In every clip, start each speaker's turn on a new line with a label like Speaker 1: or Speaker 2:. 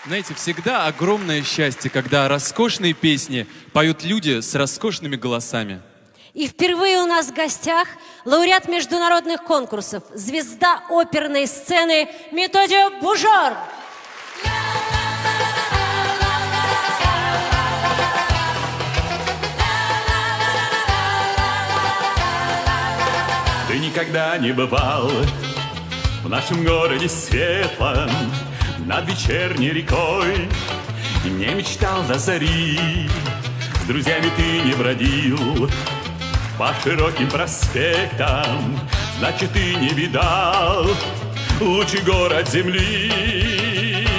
Speaker 1: Знаете, всегда огромное счастье, когда роскошные песни поют люди с роскошными голосами.
Speaker 2: И впервые у нас в гостях лауреат международных конкурсов, звезда оперной сцены Методий Бужор.
Speaker 3: Ты никогда не бывал в нашем городе светлом, над вечерней рекой, и не мечтал до зари. С друзьями ты не бродил по широким проспектам, значит, ты не видал лучший город земли.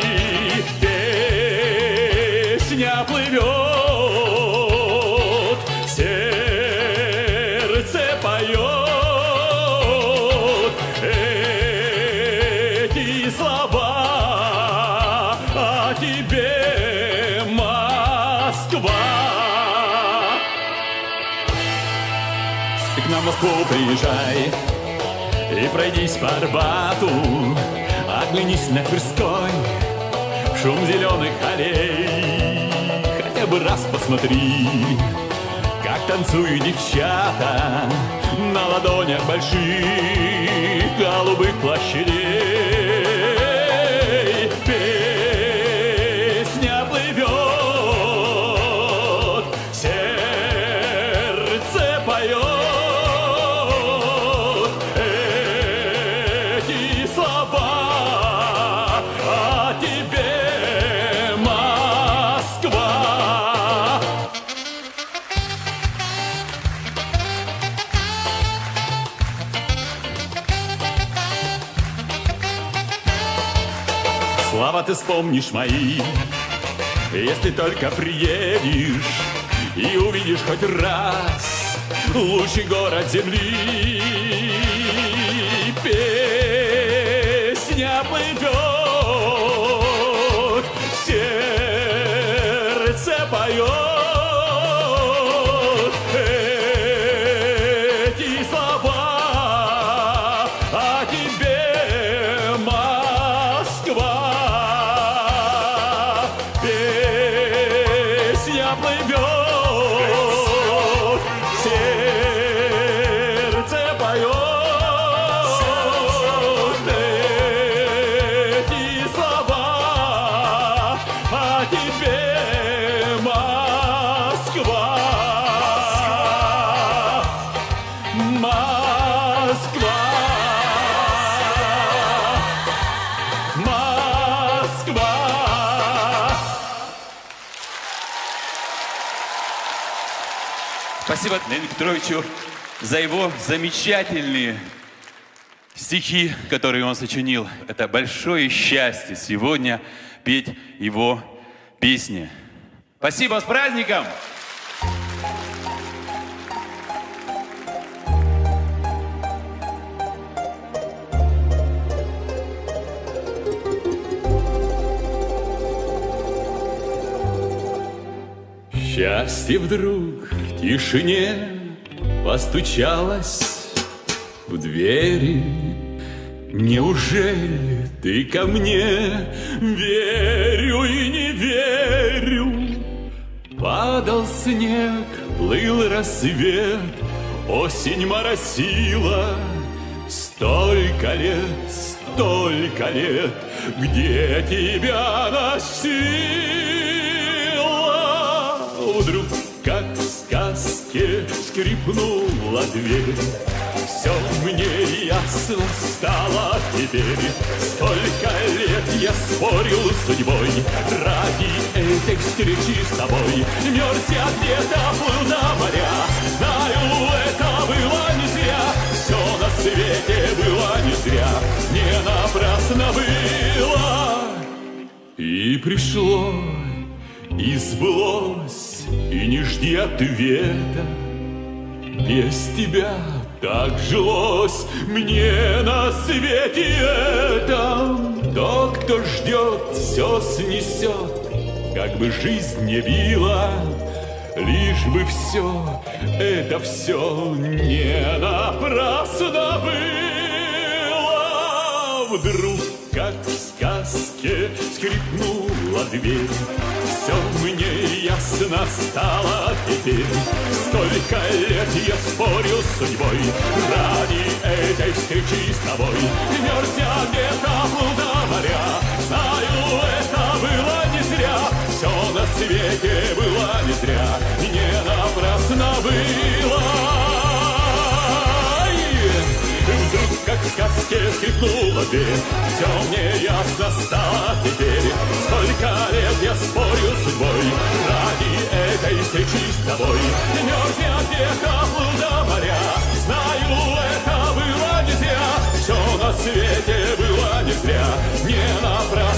Speaker 3: Песня плывет, сердце поет эти слова о тебе, Москва. Ты к нам в Москву приезжай и пройдись по Арбату, оглянись на Тверской, в шум зеленых аллей. Хотя бы раз посмотри, как танцуют девчата на ладонях больших голубых площадей. Песня плывет, сердце поет эти слова о тебе, Москва. Слова ты вспомнишь мои, если только приедешь и увидишь хоть раз лучший город земли. Песня плывет, сердце поет эти слова о тебе, Москва. Песня плывет, сердце поет эти слова о тебе, Москва. Москва. Москва.
Speaker 4: Спасибо Леониду Петровичу за его замечательные стихи, которые он сочинил. Это большое счастье сегодня петь его песни. Спасибо, с праздником!
Speaker 3: Счастье вдруг в тишине постучалось в двери. Неужели ты ко мне? Верю и не верю. Падал снег, плыл рассвет, осень моросила. Столько лет, где тебя носила. Вдруг, как в сказке, скрипнула дверь. Все мне ясно стало теперь. Столько лет я спорил с судьбой ради этой встречи с тобой. Мерз я где-то, плыл на моря. Знаю, это было не зря. Все на свете было не зря. Не напрасно было. И пришло, и сбылось, и не жди ответа. Без тебя так жилось мне на свете этом. Тот, кто ждет, все снесет, как бы жизнь не била. Лишь бы все, это все не напрасно было. Вдруг, как в сказке, сказке скрипнула дверь. Все мне ясно стало теперь. Столько лет я спорю с судьбой ради этой встречи с тобой. Мерзя где-то плуда моря, знаю, это было не зря. Все на свете было не зря, не напрасно было. Вдруг, как в сказке, скрипнула дверь. Все мне ясно стало теперь. Сколько лет я спорю с судьбой ради этой встречи с тобой. Мерзя где-то плуда моря, знаю, это было не зря. Все на свете было не зря, не напрасно.